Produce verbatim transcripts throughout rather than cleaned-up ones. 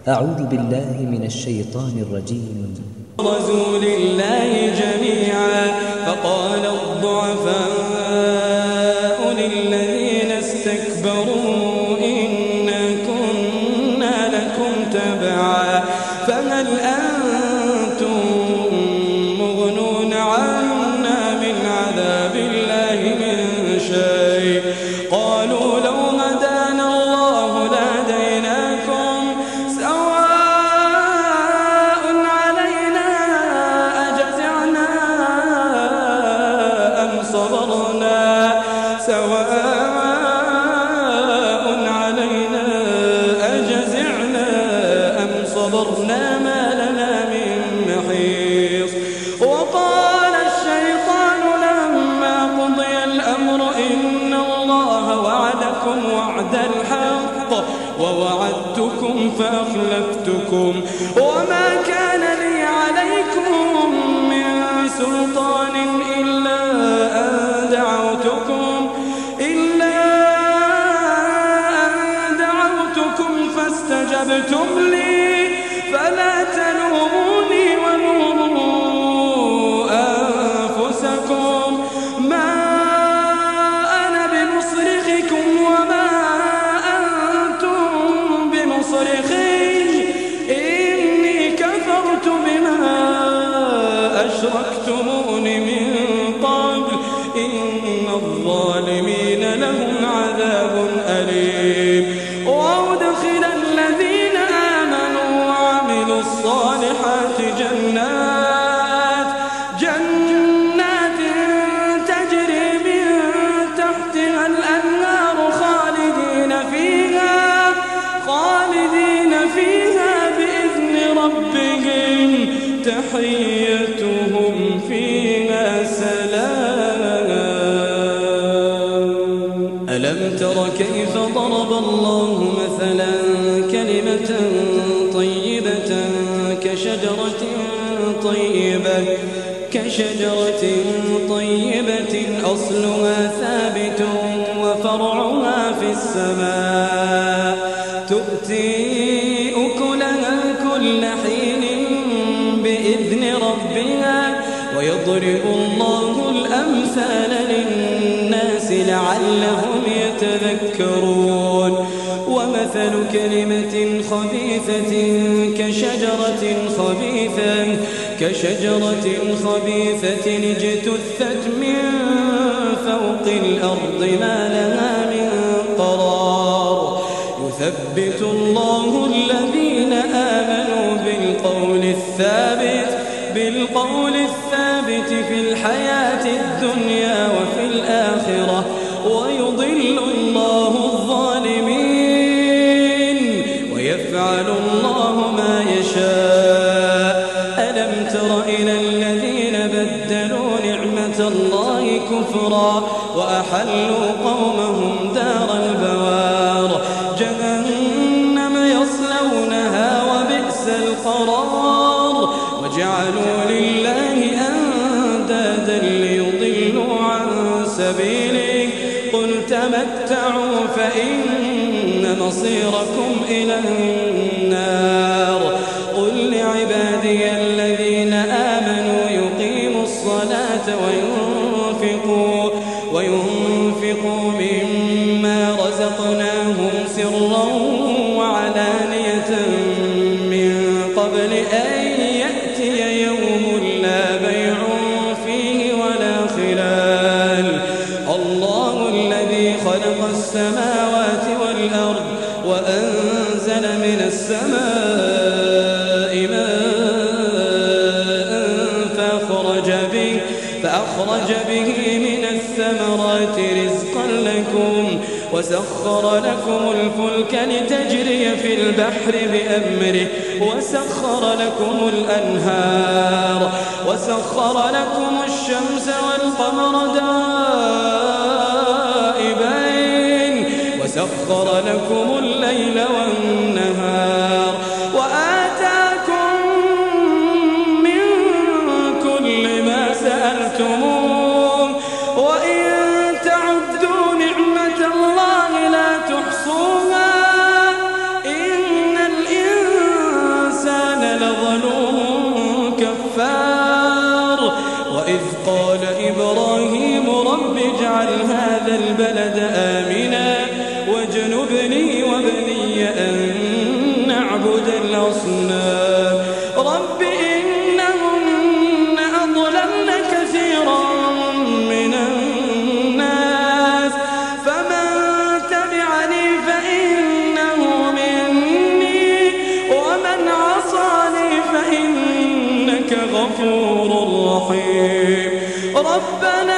أعوذ بالله من الشيطان الرجيم. برزوا لله جميعا فقال الضعفاء للذين استكبروا إنا كنا لكم تبعا فهل أنتم مغنون عنا من عذاب الله من شيء قالوا لو هدانا الله لهديناكم سواء علينا أجزعنا أم صبرنا سواء علينا أجزعنا أم صبرنا ما لنا من محيص. وقال الشيطان لما قضي الأمر إن الله وعدكم وعد الحق ووعدتكم فأخلفتكم وما كان لي عليكم من سلطان إلا أن دعوتكم إلا أن دعوتكم فاستجبتم لي فلا تلوموني ولوموا أنفسكم ما أنا بمصرخكم وما أنتم بمصرخي إني كفرت بما أشركتمون من قبل إن الظالمين لهم عذاب أليم. وأدخل الذين آمنوا وعملوا الصالحات جنات جنات تجري من تحتها الأنهار خالدين فيها خالدين فيها بإذن ربهم تحيتهم فيها سلام. ألم تر كيف ضرب الله مثلا كلمة طيبة كشجرة طيبة كشجرة طيبة أصلها ثابت وفرعها في السماء تؤتي أكلها كل حين بإذن ربها ويضرب الله الأمثال للناس لعلهم يتذكرون. ومثل كلمة خبيثة كشجرة خبيثة كشجرة خبيثة اجتثت من فوق الأرض ما لها من قرار يثبت الله الذين آمنوا بالقول الثابت بالقول الثابت في الحياة الدنيا وفي الآخرة ويضل الله الظالمين ويفعل الله ما يشاء. ألم تر إلى الذين بدلوا نعمة الله كفرا وأحلوا قومهم دار البوار جهنم يصلونها وبئس القرار وجعلوا لله أندادا ليضلوا عن سبيله قل تمتعوا فإن مصيركم إلى النار. قل لعبادي الذين آمنوا يقيموا الصلاة وينفقوا وينفقوا مما رزقناهم سرا وعلانية من قبل أن يأتي يوم لا بيع فيه ولا خلال. الله الذي خلق السماوات والأرض وأنزل من السماء ماء فأخرج به فأخرج به من الثمرات رزقا لكم وسخر لكم الفلك لتجري في البحر بأمره وسخر لكم الأنهار وسخر لكم الشمس والقمر دائبين وسخر لكم الليل والنهار وآتاكم من كل ما سألتموه وإن تعدوا نعمة الله لا تحصوها إن الإنسان إبراهيم رب اجعل هذا البلد آمنا واجنبني وبني أن نعبد الأصنام رب إنهن أضللن كثيرا من الناس فمن تبعني فإنه مني ومن عصاني فإنك غفور رحيم ربنا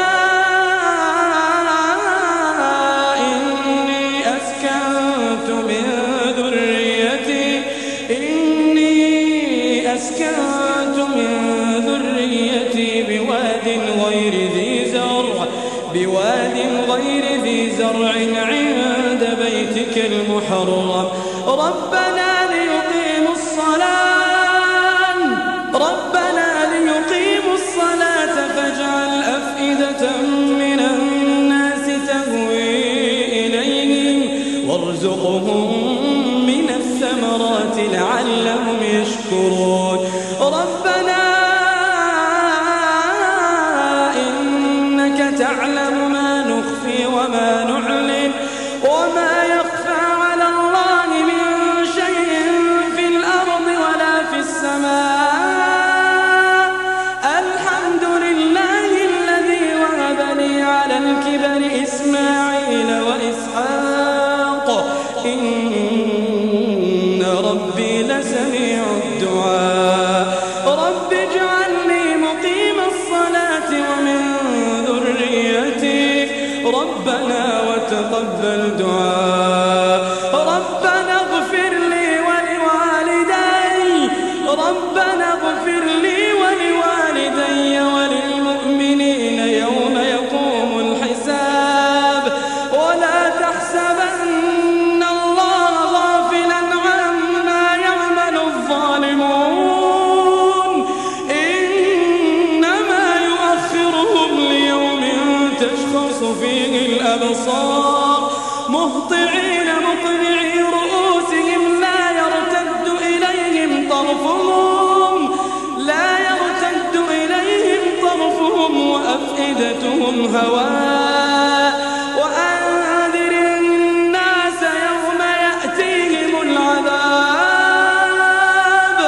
إني أسكنت من ذريتي إني أسكنت من ذريتي بواد غير ذي زرع بواد غير ذي زرع عند بيتك المحرم ربنا ليقيموا الصلاة ربنا ليقيموا الصلاة فاجعل أفئدة من الناس تهوي إليهم وارزقهم من الثمرات لعلهم يشكرون ربنا إنك تعلم ما نخفي وما نعلن وما يخفى على الله من شيء في الأرض ولا في السماء الحمد لله الذي وهب لي على الكبر إسماعيل وإسحاق إن ربي لسميع الدعاء رب اجعلني مقيم الصلاة ومن ذريتي ربنا وتقبل دعاء ربنا اغفر لي ولوالدي ربنا اغفر لي ولوالدي وللمؤمنين يوم يقوم الحساب ولا تحسبن الله غافلا عما يعمل الظالمون إنما يؤخرهم ليوم تشخص فيه الأبصار مهطعين مقنعي رؤوسهم لا يرتد إليهم طرفهم لا يرتد إليهم طرفهم وأفئدتهم هواء وأنذر الناس يوم يأتيهم العذاب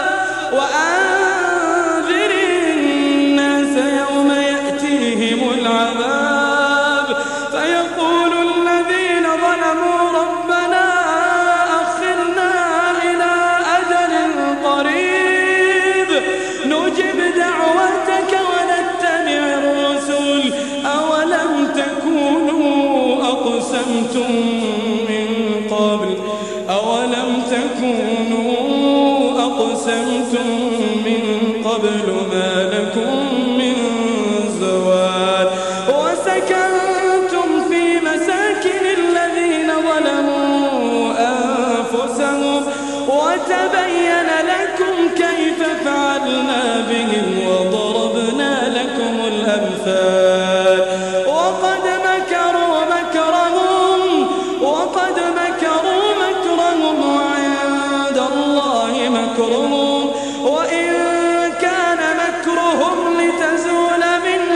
وأنذر الناس يوم يأتيهم العذاب فيقول الذين ظلموا ربنا أخرنا إلى أجل قريب نجب دعوتك ونتبع الرسل أولم تكونوا أقسمتم من قبل أولم تكونوا أقسمتم من قبل ما لكم من زوال وسكنتم في مساكن الذين ظلموا أنفسهم وتبين لكم كيف فعلنا بهم وضربنا لكم الأمثال وقد مكروا مكرهم وقد مكروا مكرهم وعند الله مكرهم وإن كان مكرهم لتزول منه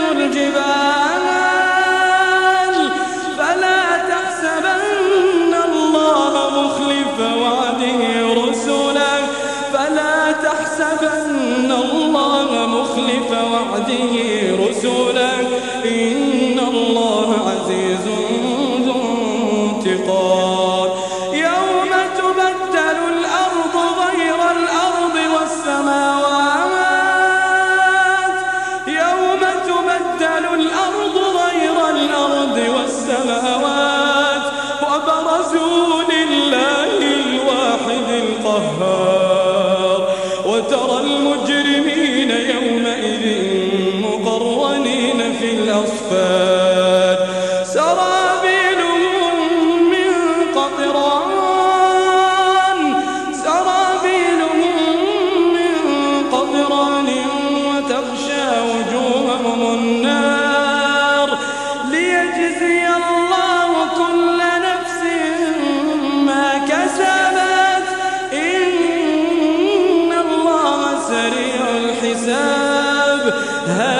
الجبال فلا تحسبن الله مخلف وعده رسله فلا تحسبن الله مخلف وعده رسله إن الله عزيز ذو انتقام يوم تبدل الأرض غير الأرض والسماوات يوم تبدل الأرض غير الأرض والسماوات وبرزوا لله الواحد القهار وترى المجرمين يومئذ مقرنين في الأصفاد سرابيلهم من قطران سرابيلهم من قطران وتغشى وجوههم النار ليجزي الله كل نفس ما كسبت إن الله سريع الحساب